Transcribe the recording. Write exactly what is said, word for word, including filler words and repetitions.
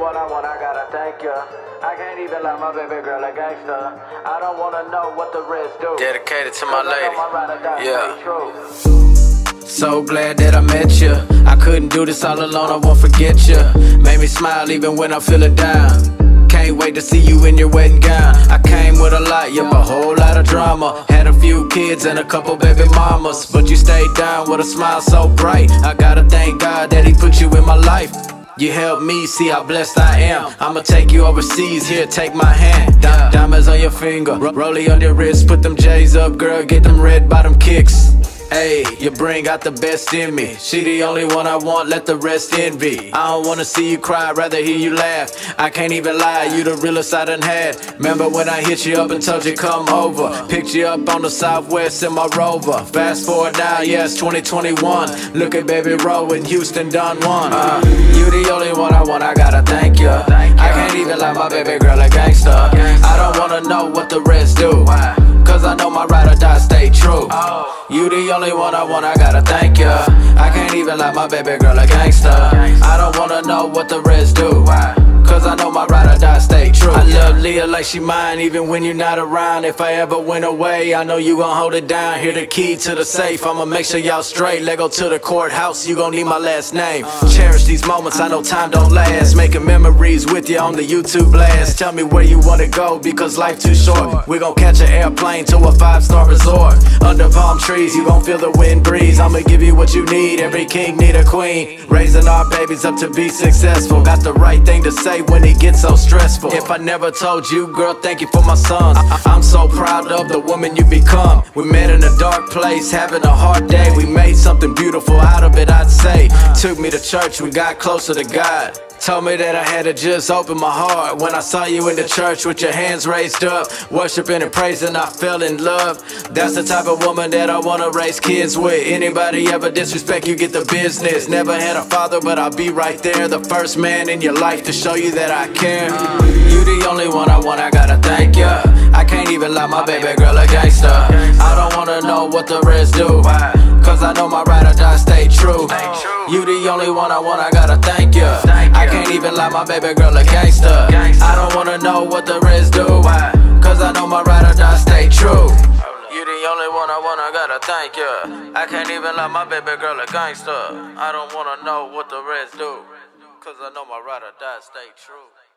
what I want, I gotta thank you. I can't even lie, my baby girl a gangster. I don't wanna know what the rest do. Dedicated to my lady. My Yeah. So glad that I met you. I couldn't do this all alone, I won't forget you. Made me smile even when I'm feeling down. Can't wait to see you in your wedding gown. I came with a lot, yep, a whole lot of drama. Had a few kids and a couple baby mamas, but you stayed down with a smile so bright. I gotta thank God that he put you in my life. You helped me see how blessed I am. I'ma take you overseas, here, take my hand. Di Diamonds on your finger, rollie on your wrist. Put them J's up, girl, get them red bottom kicks. Hey, you bring out the best in me. She the only one I want, let the rest envy. I don't wanna see you cry, rather hear you laugh. I can't even lie, you the realest I done had. Remember when I hit you up and told you come over? Picked you up on the southwest in my Rover. Fast forward now, yeah, it's twenty twenty-one. Look at Baby Row in Houston, done one. uh, You the only one I want, I gotta thank you. I can't even lie, my baby girl a gangster. I don't wanna know what the rest do, cause I know my ride or die stay true. You the only one I want, I gotta thank you. I can't even lie, my baby girl a gangster. I don't wanna know what the rest do, cause I know my ride or die stay true. I love Leah like she mine, even when you're not around. If I ever went away, I know you gon' hold it down. Here the key to the safe, I'ma make sure y'all straight. Lego to the courthouse, you gon' need my last name. Cherish these moments, I know time don't last. Making memories with you on the YouTube blast. Tell me where you wanna go, because life too short. We gon' catch an airplane to a five-star resort. Under palm trees, you gon' feel the wind breeze. I'ma give you what you need, every king need a queen. Raising our babies up to be successful. Got the right thing to say when it gets so stressful. If I never told you, girl, thank you for my sons. I I'm so proud of the woman you become. We met in a dark place, having a hard day. We made something beautiful out of it, I'd say. Took me to church, we got closer to God. Told me that I had to just open my heart. When I saw you in the church with your hands raised up, worshiping and praising, I fell in love. That's the type of woman that I wanna raise kids with. Anybody ever disrespect you, get the business. Never had a father, but I'll be right there. The first man in your life to show you that I care. You the only one I want, I gotta thank you. I can't even lie, my baby girl a gangster. I don't wanna know what the rest do, cause I know my ride or die stay true. You the only one I want, I gotta thank you. I can't even lie, my baby girl a gangster. I don't wanna know what the rest do, cause I know my ride or die stay true. You the only one I want, I gotta thank you. I can't even lie, my baby girl a gangster. I don't wanna know what the rest do, cause I know my ride or die stay true.